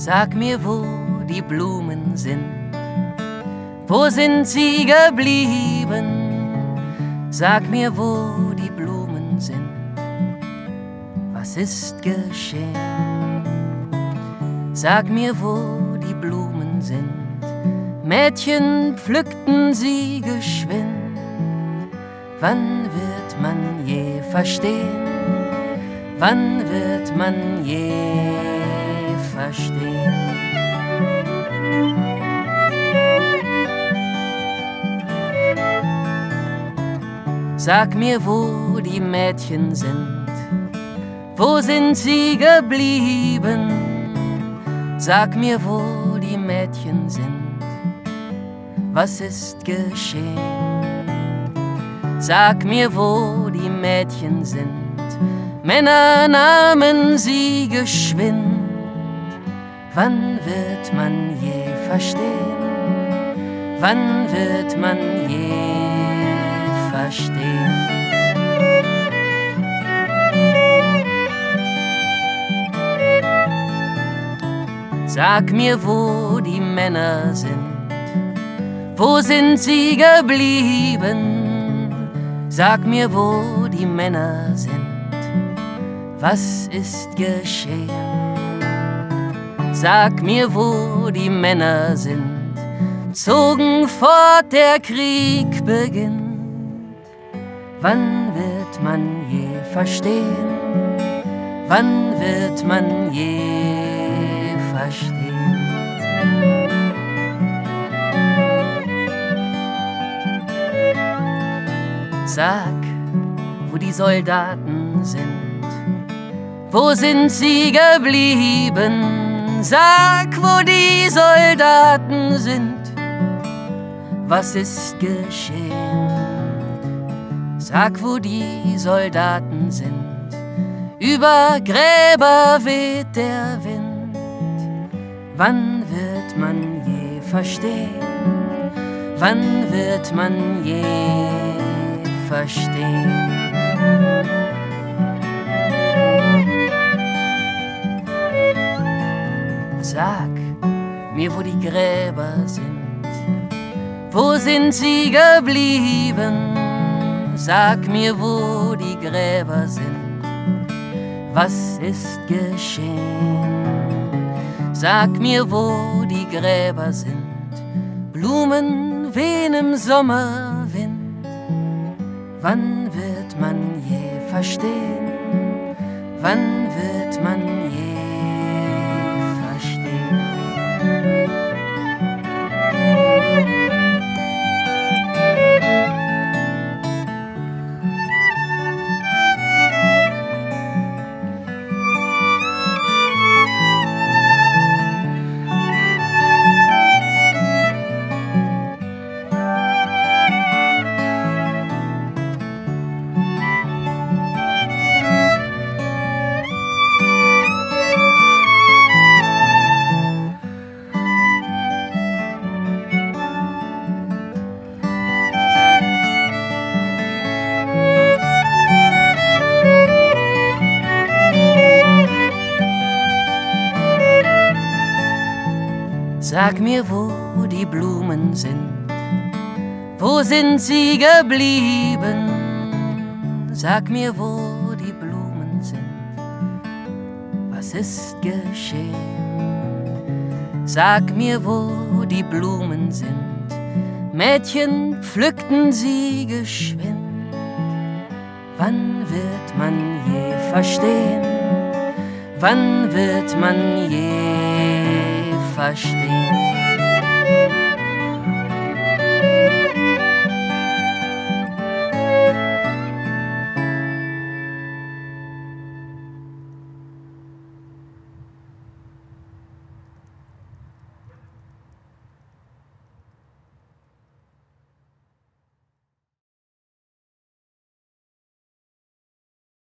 Sag mir, wo die Blumen sind, wo sind sie geblieben? Sag mir, wo die Blumen sind, was ist geschehen? Sag mir, wo die Blumen sind, Mädchen pflückten sie geschwind. Wann wird man je verstehen? Wann wird man je verstehen? Sag mir, wo die Mädchen sind, wo sind sie geblieben? Sag mir, wo die Mädchen sind, was ist geschehen? Sag mir, wo die Mädchen sind, Männer nahmen sie geschwind. Wann wird man je verstehen? Wann wird man je verstehen? Sag mir, wo die Männer sind, wo sind sie geblieben? Sag mir, wo die Männer sind, was ist geschehen? Sag mir, wo die Männer sind, zogen fort, der Krieg beginnt. Wann wird man je verstehen? Wann wird man je verstehen? Sag, wo die Soldaten sind, wo sind sie geblieben? Sag, wo die Soldaten sind, was ist geschehen? Sag, wo die Soldaten sind, über Gräber weht der Wind. Wann wird man je verstehen? Wann wird man je verstehen? Sag mir, wo die Gräber sind, wo sind sie geblieben? Sag mir, wo die Gräber sind, was ist geschehen? Sag mir, wo die Gräber sind, Blumen wehen im Sommerwind. Wann wird man je verstehen? Wann wird man je verstehen? Sag mir, wo die Blumen sind, wo sind sie geblieben? Sag mir, wo die Blumen sind, was ist geschehen? Sag mir, wo die Blumen sind, Mädchen pflückten sie geschwind. Wann wird man je verstehen? Wann wird man je verstehen?